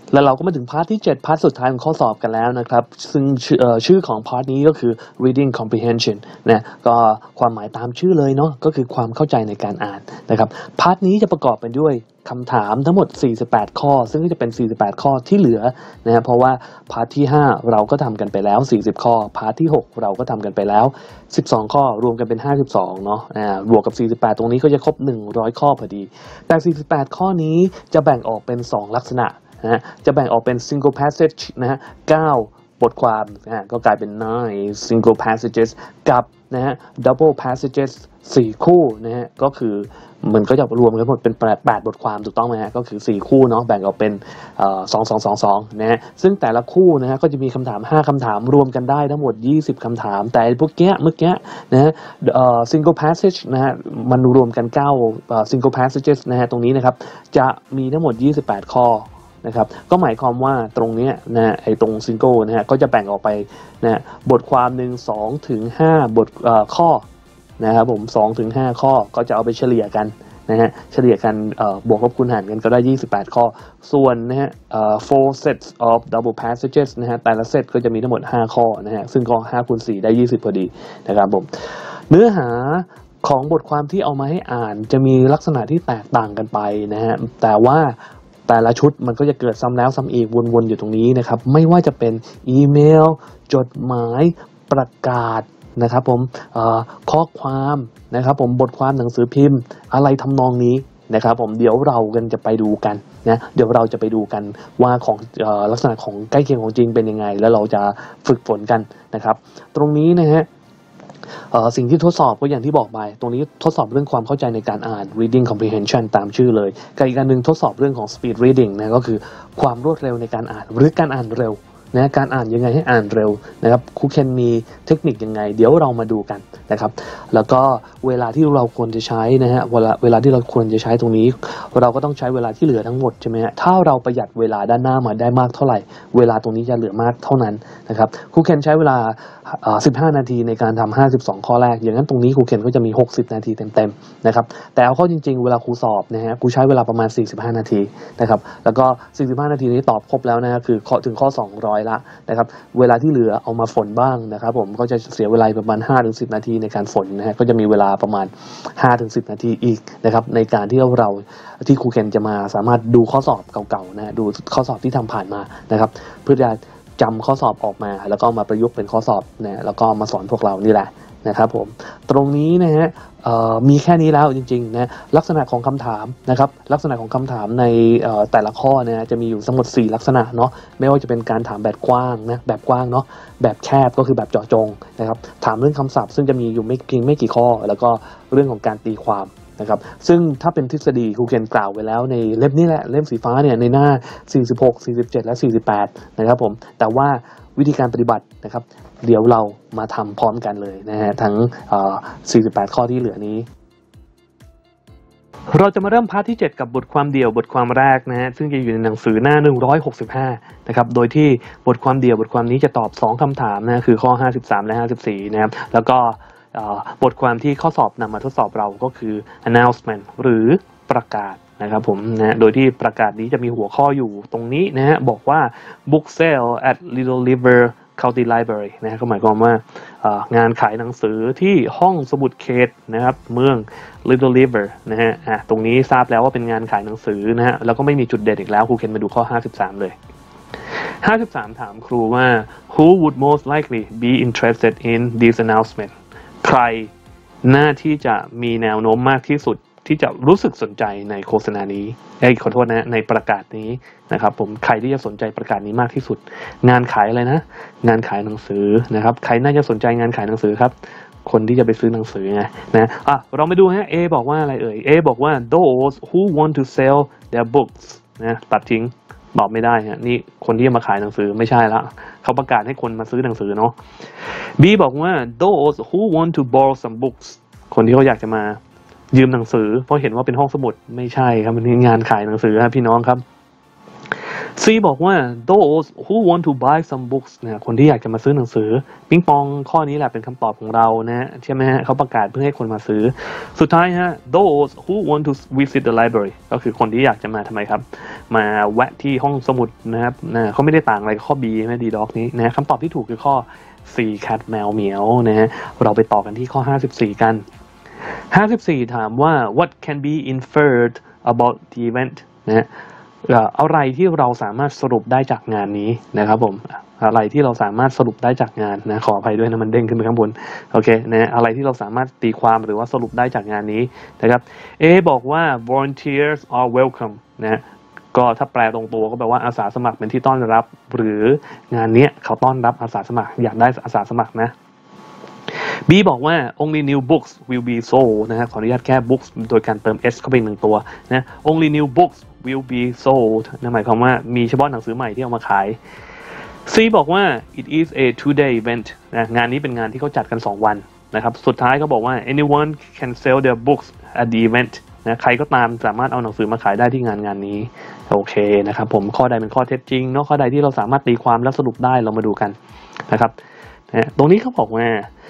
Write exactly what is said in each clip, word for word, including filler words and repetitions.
แล้วเราก็มาถึงพาร์ทที่เจ็ดพาร์ทสุดท้ายของข้อสอบกันแล้วนะครับซึ่งชื่อของพาร์ทนี้ก็คือ reading comprehension นะก็ความหมายตามชื่อเลยเนาะก็คือความเข้าใจในการอ่านนะครับพาร์ทนี้จะประกอบไปด้วยคำถามทั้งหมดสี่สิบแปดข้อซึ่งก็จะเป็นสี่สิบแปดข้อที่เหลือนะเพราะว่าพาร์ทที่ห้าเราก็ทำกันไปแล้วสี่สิบข้อพาร์ทที่หกเราก็ทำกันไปแล้วสิบสองข้อรวมกันเป็นห้าสิบสองเนาะอ่าบวกกับสี่สิบแปดตรงนี้ก็จะครบหนึ่งร้อยข้อพอดีแต่สี่สิบแปดข้อนี้จะแบ่งออกเป็นสองลักษณะนะจะแบ่งออกเป็น single passage นะฮะเก้าบทความนะฮะก็กลายเป็น nine single passages กับนะฮะ double passages สี่คู่นะฮะก็คือมันก็จะรวมกันหมดเป็นแปดบทความถูกต้องไหมฮะก็คือสี่คู่เนาะแบ่งออกเป็นเอ่อสอง สอง สอง สองนะฮะซึ่งแต่ละคู่นะฮะก็จะมีคำถามห้าคำถามรวมกันได้ทั้งหมดยี่สิบคำถามแต่พวกเนี้ยเมื่อกี้นะฮะเอ่อ single passage นะฮะมันรวมกันเก้าเอ่อ single passages นะฮะตรงนี้นะครับจะมีทั้งหมดยี่สิบแปดข้อนะครับก็หมายความว่าตรงนี้นะไอ้ตรงซิงเกิลนะฮะก็จะแบ่งออกไปนะบทความหนึ่ง สองถึงห้าบทเอ่อข้อนะครับผมสองถึงห้าข้อก็จะเอาไปเฉลี่ยกันนะฮะเฉลี่ยกันเอ่อบวกลบคูณหารกันก็ได้ยี่สิบแปดข้อส่วนนะฮะเอ่อ four sets of double passages นะฮะแต่ละเซตก็จะมีทั้งหมดห้าข้อนะฮะซึ่งก็ห้าคูณสี่ได้ยี่สิบพอดีนะครับผมเนื้อหาของบทความที่เอามาให้อ่านจะมีลักษณะที่แตกต่างกันไปนะฮะแต่ว่าแต่ละชุดมันก็จะเกิดซ้ำแล้วซ้ำอีกวนๆอยู่ตรงนี้นะครับไม่ว่าจะเป็นอีเมลจดหมายประกาศนะครับผมข้อความนะครับผมบทความหนังสือพิมพ์อะไรทำนองนี้นะครับผมเดี๋ยวเรากันจะไปดูกันนะเดี๋ยวเราจะไปดูกันว่าของเอ่อลักษณะของใกล้เคียงของจริงเป็นยังไงแล้วเราจะฝึกฝนกันนะครับตรงนี้นะฮะสิ่งที่ทดสอบก็อย่างที่บอกไปตรงนี้ทดสอบเรื่องความเข้าใจในการอ่าน reading comprehension ตามชื่อเลยกับอีกการหนึ่งทดสอบเรื่องของ speed reading นะก็คือความรวดเร็วในการอ่านหรือการอ่านเร็วนะการอ่านยังไงให้อ่านเร็วนะครับครูเคนมีเทคนิคยังไงเดี๋ยวเรามาดูกันนะครับแล้วก็เวลาที่เราควรจะใช้นะฮะเวลาเวลาที่เราควรจะใช้ตรงนี้เราก็ต้องใช้เวลาที่เหลือทั้งหมดใช่ไหมฮะถ้าเราประหยัดเวลาด้านหน้ามาได้มากเท่าไหร่เวลาตรงนี้จะเหลือมากเท่านั้นนะครับครูเคนใช้เวลาสิบห้านาทีในการทำห้าสิบสองข้อแรกอย่างนั้นตรงนี้ครูเคนก็จะมีหกสิบนาทีเต็มๆนะครับแต่เอาเข้าจริงๆเวลาครูสอบนะฮะครูใช้เวลาประมาณสี่สิบห้านาทีนะครับแล้วก็สี่สิบห้านาทีนี้ตอบครบแล้วนะคือถึงข้อสองร้อยละนะครับเวลาที่เหลือเอามาฝนบ้างนะครับผมก็จะเสียเวลาประมาณ ห้าถึงสิบ นาทีในการฝนนะฮะก็จะมีเวลาประมาณ ห้าถึงสิบ นาทีอีกนะครับในการที่เราที่ครูเคนจะมาสามารถดูข้อสอบเก่าๆนะดูข้อสอบที่ทำผ่านมานะครับเพื่อจะจำข้อสอบออกมาแล้วก็มาประยุกต์เป็นข้อสอบนะแล้วก็มาสอนพวกเรานี่แหละนะครับผมตรงนี้นะฮะมีแค่นี้แล้วจริงๆนะลักษณะของคำถามนะครับลักษณะของคำถามในแต่ละข้อเนี่ยจะมีอยู่ทั้งหมดสี่ลักษณะเนาะไม่ว่าจะเป็นการถามแบบกว้างนะแบบกว้างเนาะแบบแคบก็คือแบบเจาะจงนะครับถามเรื่องคำศัพท์ซึ่งจะมีอยู่ไม่เพียงไม่กี่ข้อแล้วก็เรื่องของการตีความนะครับซึ่งถ้าเป็นทฤษฎีครูเคนกล่าวไว้แล้วในเล่มนี้แหละเล่มสีฟ้าเนี่ยในหน้าสี่สิบหก สี่สิบเจ็ดและสี่สิบแปดนะครับผมแต่ว่าวิธีการปฏิบัตินะครับเดี๋ยวเรามาทำพร้อมกันเลยนะฮะทั้งสี่สิบแปดข้อที่เหลือนี้เราจะมาเริ่มพาร์ทที่เจ็ดกับบทความเดี่ยวบทความแรกนะฮะซึ่งจะอยู่ในหนังสือหน้าหนึ่งร้อยหกสิบห้านะครับโดยที่บทความเดี่ยวบทความนี้จะตอบสองคำถามนะคือข้อห้าสิบสามและห้าสิบสี่นะครับแล้วก็บทความที่ข้อสอบนำมาทดสอบเราก็คือ announcement หรือประกาศนะครับผมนะโดยที่ประกาศนี้จะมีหัวข้ออยู่ตรงนี้นะฮะบอกว่า book sale at Little River County Library นะก็หมายความว่างานขายหนังสือที่ห้องสมุดเขตนะครับเมือง Little River นะฮะอ่ะตรงนี้ทราบแล้วว่าเป็นงานขายหนังสือนะฮะแล้วก็ไม่มีจุดเด่นอีกแล้วครูเคนมาดูข้อห้าสิบสามเลยห้าสิบสามถามครูว่า who would most likely be interested in this announcement ใครน่าที่จะมีแนวโน้มมากที่สุดที่จะรู้สึกสนใจในโฆษณานี้ไอ้ขอโทษนะในประกาศนี้นะครับผมใครที่จะสนใจประกาศนี้มากที่สุดงานขายอะไรนะงานขายหนังสือนะครับใครน่าจะสนใจงานขายหนังสือครับคนที่จะไปซื้อหนังสือไงนะอ่ะเราไปดูฮะ A บอกว่าอะไรเอ่ย A บอกว่า those who want to sell their books นะตัดทิ้งตอบไม่ได้ฮะนี่คนที่จะมาขายหนังสือไม่ใช่ละเขาประกาศให้คนมาซื้อหนังสือเนาะ B บอกว่า those who want to borrow some books คนที่เขาอยากจะมายืมหนังสือเพราะเห็นว่าเป็นห้องสมุดไม่ใช่ครับมันงานขายหนังสือครับพี่น้องครับ C บอกว่า those who want to buy some books นะคนที่อยากจะมาซื้อหนังสือปิงปองข้อนี้แหละเป็นคำตอบของเรานะใช่ไหมฮะเขาประกาศเพื่อให้คนมาซื้อสุดท้ายฮะ those who want to visit the library ก็คือคนที่อยากจะมาทำไมครับมาแวะที่ห้องสมุดนะครับนะเขาไม่ได้ต่างอะไรกับข้อ B ใช่ไหม D dog นี้นะคำตอบที่ถูกคือข้อ C cat แมวเหมียวนะฮะเราไปต่อกันที่ข้อห้าสิบสี่กันห้าสิบสี่ถามว่า what can be inferred about the event นะฮะอะไรที่เราสามารถสรุปได้จากงานนี้นะครับผมอะไรที่เราสามารถสรุปได้จากงานนะขออภัยด้วยนะมันเด้งขึ้นไปข้างบนโอเคนะอะไรที่เราสามารถตีความหรือว่าสรุปได้จากงานนี้นะครับ A บอกว่า volunteers are welcome นะก็ถ้าแปลตรงตัวก็แปลว่าอาสาสมัครเป็นที่ต้อนรับหรืองานนี้เขาต้อนรับอาสาสมัครอยากได้อาสาสมัครนะ B บอกว่า only new books will be sold นะฮะขออนุญาตแก้ books โดยการเติม s เข้าไปหนึ่งตัวนะ only new books will be sold นะหมายความว่ามีเฉพาะหนังสือใหม่ที่เอามาขาย C บอกว่า it is a two day event นะงานนี้เป็นงานที่เขาจัดกันสองวันนะครับสุดท้ายเขาบอกว่า anyone can sell their books at the event นะใครก็ตามสามารถเอาหนังสือมาขายได้ที่งานงานนี้โอเคนะครับผมข้อใดเป็นข้อเท็จจริงเนาะข้อใดที่เราสามารถตีความและสรุปได้เรามาดูกันนะครับนะตรงนี้เขาบอกว่า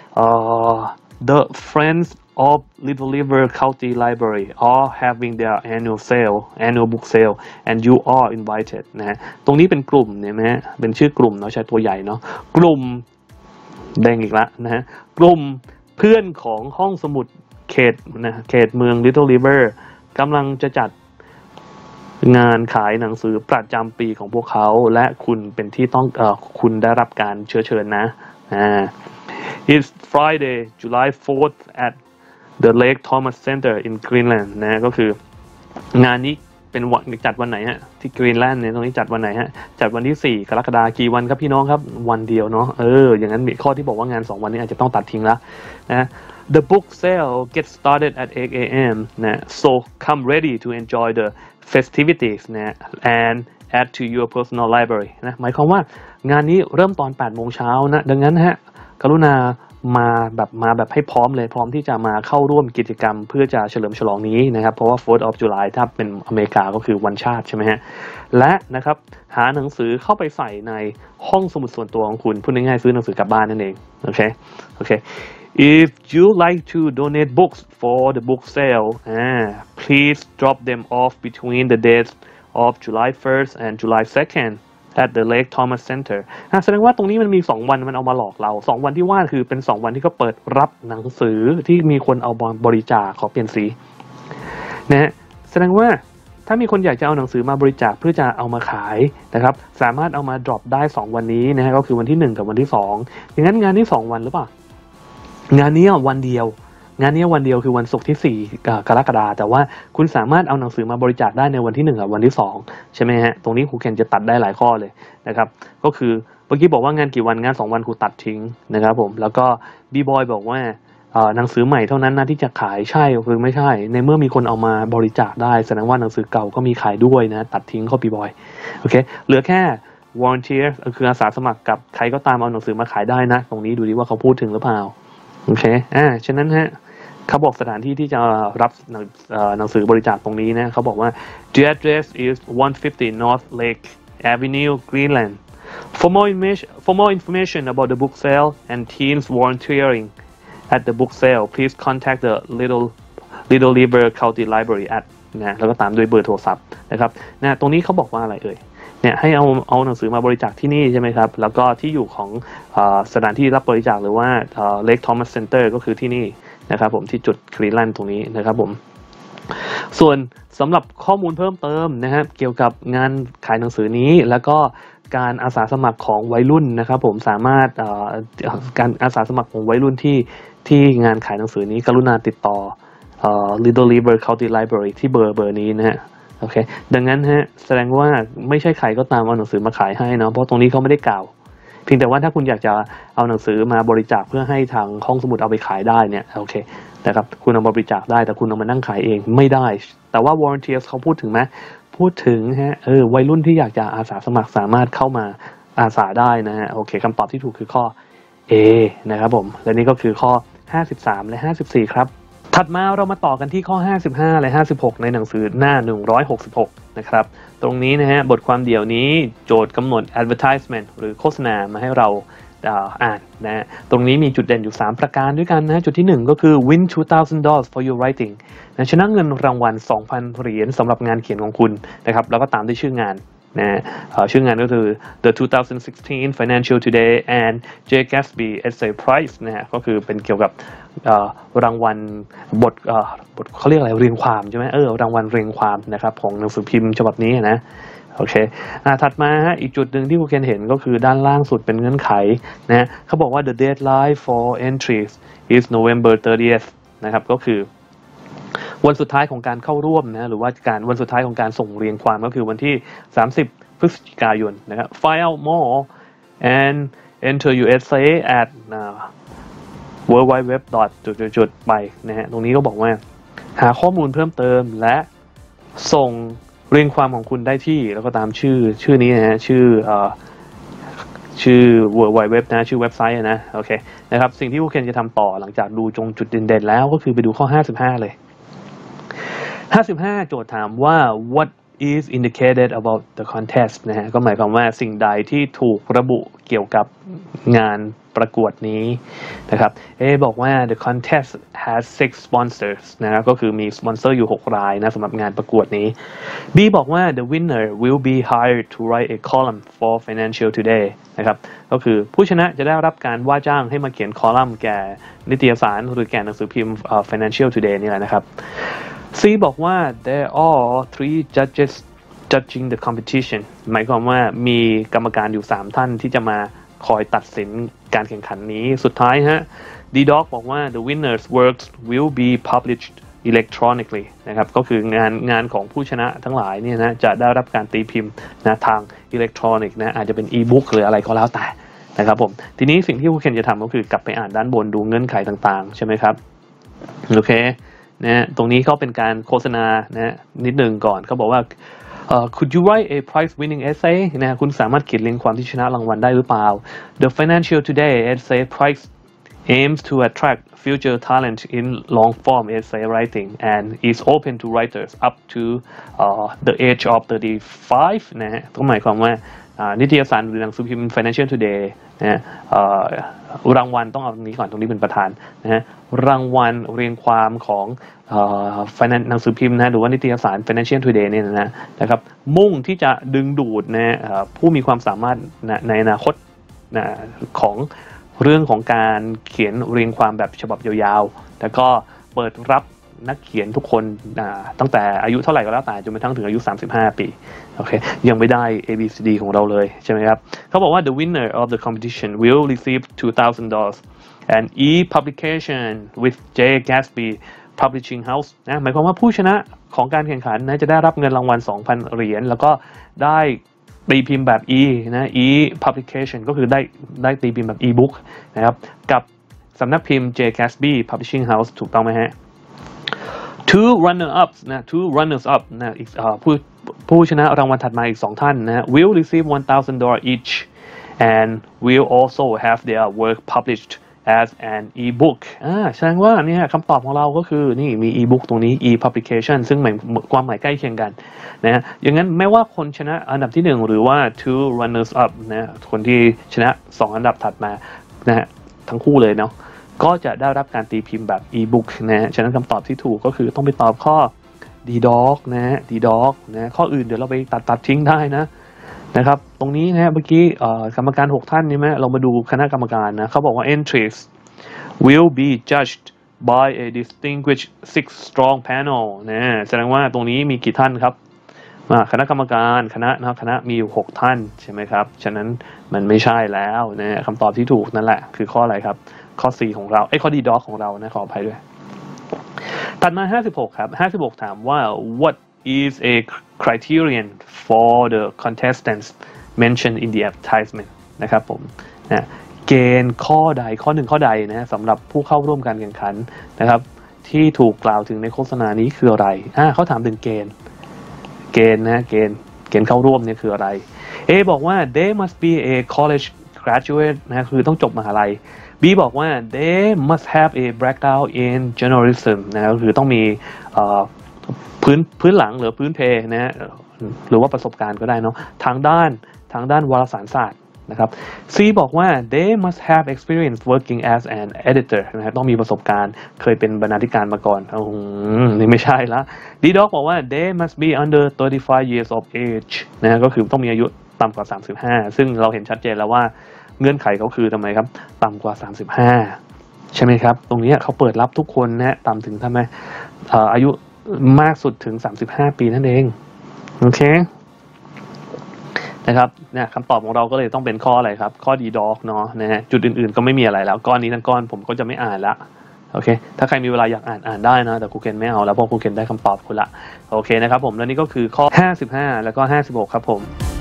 uh, the friends of Little River County Library are having their annual sale annual book sale and you are invited นะฮะตรงนี้เป็นกลุ่มเนี่ยไหมเป็นชื่อกลุ่มเนาะใช้ตัวใหญ่เนาะกลุ่มแดงอีกแล้วนะฮะกลุ่มเพื่อนของห้องสมุดเขตนะเขตเมือง Little River กำลังจะจัดงานขายหนังสือประจำปีของพวกเขาและคุณเป็นที่ต้องเอ่อคุณได้รับการเชื้อเชิญนะอ่า It's Friday July fourth at The Lake Thomas Center in Greenland นะก็คืองานนี้เป็นวันจัดวันไหนฮะที่ Greenland เนี่ยตรงนี้จัดวันไหนฮะจัดวันที่สี่กรกฎาคมกี่วันครับพี่น้องครับวันเดียวเนาะเอออย่างนั้นมีข้อที่บอกว่างานสองวันนี้อาจจะต้องตัดทิ้งแล้วนะ The book sale gets started at eight a m นะ so come ready to enjoy the festivities นะ and add to your personal library นะหมายความว่างานนี้เริ่มตอนแปดโมงเช้านะดังนั้นฮะกรุณามาแบบมาแบบให้พร้อมเลยพร้อมที่จะมาเข้าร่วมกิจกรรมเพื่อจะเฉลิมฉลองนี้นะครับเพราะว่า fourth of July ถ้าเป็นอเมริกาก็คือวันชาติใช่ไหมฮะและนะครับหาหนังสือเข้าไปใส่ในห้องสมุดส่วนตัวของคุณพูดง่ายๆซื้อหนังสือกลับบ้านนั่นเองโอเคโอเค If you like to donate books for the book sale ah, please drop them off between the dates of July first and July second at the Lake Thomas Center แสดงว่าตรงนี้มันมีสองวันมันเอามาหลอกเราสองวันที่ว่าคือเป็นสองวันที่เขาเปิดรับหนังสือที่มีคนเอาบริจาคขอเปลี่ยนสีนะฮะแสดงว่าถ้ามีคนอยากจะเอาหนังสือมาบริจาคเพื่อจะเอามาขายนะครับสามารถเอามา drop ได้สองวันนี้นะฮะก็คือวันที่หนึ่งกับวันที่สองอย่างนั้นงานนี้สองวันหรือเปล่างานนี้วันเดียวงานนี้วันเดียวคือวันศุกร์ที่สี่กรกฎาคมแต่ว่าคุณสามารถเอาหนังสือมาบริจาคได้ในวันที่หนึ่งกับวันที่สองใช่ไหมฮะตรงนี้ครูเคนจะตัดได้หลายข้อเลยนะครับก็คือเมื่อกี้บอกว่างานกี่วันงานสองวันครูตัดทิ้งนะครับผมแล้วก็บีบอยบอกว่าหนังสือใหม่เท่านั้นนะที่จะขายใช่หรือไม่ใช่ในเมื่อมีคนเอามาบริจาคได้แสดงว่าหนังสือเก่าก็มีขายด้วยนะตัดทิ้งข้อบีบอยโอเคเหลือแค่ volunteer คืออาสาสมัครกับใครก็ตามเอาหนังสือมาขายได้นะตรงนี้ดูดิว่าเขาพูดถึงหรือเปล่าโอเคอ่าฉะนั้นฮะเขาบอกสถานที่ที่จะรับหนังสือบริจาคตรงนี้นะเขาบอกว่า the address is one fifty North Lake Avenue Greenland for more information for more information about the book sale and teams volunteering at the book sale please contact the Little Little River County Library at นะแล้วก็ตามด้วยเบอร์โทรศัพท์นะครับนะตรงนี้เขาบอกว่าอะไรเอ่ยเนี่ยให้เอาเอาหนังสือมาบริจาคที่นี่ใช่ไหมครับแล้วก็ที่อยู่ของสถานที่รับบริจาคหรือว่า Lake Thomas Center ก็คือที่นี่นะครับผมที่จุดกรีนแลนด์ตรงนี้นะครับผมส่วนสำหรับข้อมูลเพิ่มเติมนะครับเกี่ยวกับงานขายหนังสือนี้แล้วก็การอาสาสมัครของวัยรุ่นนะครับผมสามารถการอาสาสมัครของวัยรุ่นที่ที่งานขายหนังสือนี้กรุณาติดต่อ Little River County Library ที่เบอร์เบอร์นี้นะฮะโอเคดังนั้นฮะแสดงว่าไม่ใช่ใครก็ตามเอาหนังสือมาขายให้นะเพราะตรงนี้เขาไม่ได้กล่าวเพียงแต่ว่าถ้าคุณอยากจะเอาหนังสือมาบริจาคเพื่อให้ทางห้องสมุดเอาไปขายได้เนี่ยโอเคนะครับคุณเอามาบริจาคได้แต่คุณเอามานั่งขายเองไม่ได้แต่ว่า volunteers เขาพูดถึงไหมพูดถึงฮะเออวัยรุ่นที่อยากจะอาสาสมัครสามารถเข้ามาอาสาได้นะฮะโอเคคำตอบที่ถูกคือข้อ A นะครับผมและนี่ก็คือข้อห้าสิบสามและห้าสิบสี่ครับถัดมาเรามาต่อกันที่ข้อห้าสิบห้าและห้าสิบหกในหนังสือหน้าหนึ่งร้อยหกสิบหกนะครับตรงนี้นะฮะบทความเดี่ยวนี้โจทย์กำหนด advertisement หรือโฆษณามาให้เราอ่านนะตรงนี้มีจุดเด่นอยู่สามประการด้วยกันนะจุดที่หนึ่งก็คือ win two thousand dollars for your writing นะชนะเงินรางวัล สองพัน เหรียญสำหรับงานเขียนของคุณนะครับแล้วก็ตามด้วยชื่องานนะชื่องานก็คือ The twenty sixteen Financial Today and J. Gatsby Essay Prize นะฮะก็คือเป็นเกี่ยวกับรางวัลบทบทเขาเรียกอะไรเรียงความใช่ไหมเออรางวัลเรียงความนะครับของหนังสือพิมพ์ฉบับนี้นะโอเคอ่าถัดมาฮะอีกจุดหนึ่งที่คุณเคนเห็นก็คือด้านล่างสุดเป็นเงื่อนไขนะเขาบอกว่า the deadline for entries is November thirtieth นะครับก็คือวันสุดท้ายของการเข้าร่วมนะหรือว่าการวันสุดท้ายของการส่งเรียงความก็คือวันที่สามสิบพฤศจิกายนนะครับ find out more and enter your essay at w w w จุดๆๆไปนะฮะตรงนี้ก็บอกว่าหาข้อมูลเพิ่มเติมและส่งเรียงความของคุณได้ที่แล้วก็ตามชื่อชื่อนี้นะฮะชื่อเอ่อชื่อ World Wide Web นะชื่อเว็บไซต์นะโอเคนะครับสิ่งที่ผู้เคนจะทำต่อหลังจากดูจงจุดเด่นๆแล้วก็คือไปดูข้อห้าสิบห้าเลยห้าสิบห้าโจทย์ถามว่า what is indicated about the contest นะฮะก็หมายความว่าสิ่งใดที่ถูกระบุเกี่ยวกับงานประกวดนี้นะครับเอบอกว่า the contest has six sponsors นะครับก็คือมีสปอนเซอร์อยู่หกรายนะสำหรับงานประกวดนี้ B บอกว่า the winner will be hired to write a column for Financial Today นะครับก็คือผู้ชนะจะได้รับการว่าจ้างให้มาเขียนคอลัมน์แก่นิตยสารหรือแก่หนังสือพิมพ์ Financial Today นี่แหละนะครับ C บอกว่า there are three judges judging the competition หมายความว่ามีกรรมการอยู่สามท่านที่จะมาคอยตัดสินการแข่งขันนี้สุดท้ายฮะ D-Doc บอกว่า the winners works will be published electronically นะครับก็คืองานงานของผู้ชนะทั้งหลายเนี่ยนะจะได้รับการตีพิมพ์นะทางอิเล็กทรอนิกส์นะอาจจะเป็นอีบุ๊กหรืออะไรก็แล้วแต่นะครับผมทีนี้สิ่งที่ผู้เคนจะทำก็คือกลับไปอ่านด้านบนดูเงื่อนไขต่างๆใช่ไหมครับโอเคนะตรงนี้เขาเป็นการโฆษณานะนิดหนึ่งก่อนเขาบอกว่าUh, could you write a prize-winning essay นะคุณสามารถเขียนเรียงความที่ชนะรางวัลได้หรือเปล่า The Financial Today Essay Prize aims to attract future talent in long-form essay writing and is open to writers up to uh, the age of thirty-five นะฮะก็หมายความว่านิตยสารหรือหนังสือพิมพ์ Financial Today นะฮะรางวัลต้องเอาตรงนี้ก่อนตรงนี้เป็นประธานนะฮะรางวัลเรียงความของหนังสือพิมพ์นะหรือว่านิตยสาร Financial Today เนี่ยนะนะครับมุ่งที่จะดึงดูดนะผู้มีความสามารถในอนาคตนะของเรื่องของการเขียนเรียงความแบบฉบับยาวๆแล้วก็เปิดรับนักเขียนทุกคนตั้งแต่อายุเท่าไหร่ก็แล้วแต่จนไปทั้งถึงอายุสามสิบห้าปีโอเคยังไม่ได้ A B C D ของเราเลยใช่ไหมครับเขาบอกว่า the winner of the competition will receive two thousand dollars and e-publication with J. Gatsby Publishing House นะหมายความว่าผู้ชนะของการแข่งขันนะจะได้รับเงินรางวัล สองพัน เหรียญแล้วก็ได้ตีพิมพ์แบบ e นะ e-publication ก็คือได้ได้ตีพิมพ์แบบ e-book นะครับกับสำนักพิมพ์ J. Gatsby Publishing House ถูกต้องไหมฮะ two runner ups นะ two runners up นะอีกผู้ผู้ชนะรางวัลถัดมาอีกสองท่านนะ will receive one thousand dollars each and will also have their work published as an e-book อ่าแสดงว่าเนี่ยคำตอบของเราก็คือนี่มี e-book ตรงนี้ e-publication ซึ่งหมายความหมายใกล้เคียงกันนะอย่างนั้นแม้ว่าคนชนะอันดับที่หนึ่งหรือว่า two runners up นะคนที่ชนะสองอันดับถัดมานะฮะทั้งคู่เลยเนาะก็จะได้รับการตีพิมพ์แบบ e-book นะฉะนั้นคำตอบที่ถูกก็คือต้องไปตอบข้อ D-Doc นะ D-Doc นะข้ออื่นเดี๋ยวเราไปตัดตัดทิ้งได้นะนะครับตรงนี้นะเมื่อกี้กรรมการหกท่านนี่ไหมเรามาดูคณะกรรมการนะเขาบอกว่า entries will be judged by a distinguished six strong panel นะแสดงว่าตรงนี้มีกี่ท่านครับคณะกรรมการคณะนะคณะมีอยู่หกท่านใช่ไหมครับฉะนั้นมันไม่ใช่แล้วนะคำตอบที่ถูกนั่นแหละคือข้ออะไรครับข้อ C ของเราไอ้ข้อ D-Doc ของเรานะขออภัยด้วยถัดมาห้าสิบหกครับห้าสิบหกถามว่า what is a criterion for the contestants mentioned in the advertisement นะครับผมนะเกณฑ์ข้อใดข้อหนึ่งข้อใดนะสำหรับผู้เข้าร่วมการแข่งขันนะครับที่ถูกกล่าวถึงในโฆษณานี้คืออะไรอ่าเขาถามถึงเกณฑ์เกณฑ์นะเกณฑ์เกณฑ์เข้าร่วมเนี่ยคืออะไร A บอกว่า they must be a college graduate นะคือต้องจบมหาลัย B บอกว่า they must have a background in journalism นะก็คือต้องมีพื้นพื้นหลังหรือพื้นเพนะฮะหรือว่าประสบการณ์ก็ได้เนาะทางด้านทางด้านวารสารศาสตร์นะครับ C บอกว่า they must have experience working as an editor นะครับต้องมีประสบการณ์เคยเป็นบรรณาธิการมาก่อนอืมนี่ไม่ใช่ละ D Doc บอกว่า they must be under thirty-five years of age นะก็คือต้องมีอายุต่ำกว่าสามสิบห้าซึ่งเราเห็นชัดเจนแล้วว่าเงื่อนไขเขาคือทำไมครับต่ำกว่าสามสิบห้าใช่ไหมครับตรงนี้เขาเปิดรับทุกคนนะต่ำถึงทำไมอายุมากสุดถึงสามสิบห้าปีนั่นเองโอเคนะครับเนี่ยคำตอบของเราก็เลยต้องเป็นข้ออะไรครับข้อ D Doc เนาะนะฮะจุดอื่นๆก็ไม่มีอะไรแล้วก้อนนี้ทั้งก้อนผมก็จะไม่อ่านละโอเคถ้าใครมีเวลาอยากอ่านอ่านได้นะแต่ครูเคนไม่เอาแล้วเพราะครูเคนได้คำตอบคุณละโอเคนะครับผมและนี่ก็คือข้อห้าสิบห้าแล้วก็ห้าสิบหกครับผม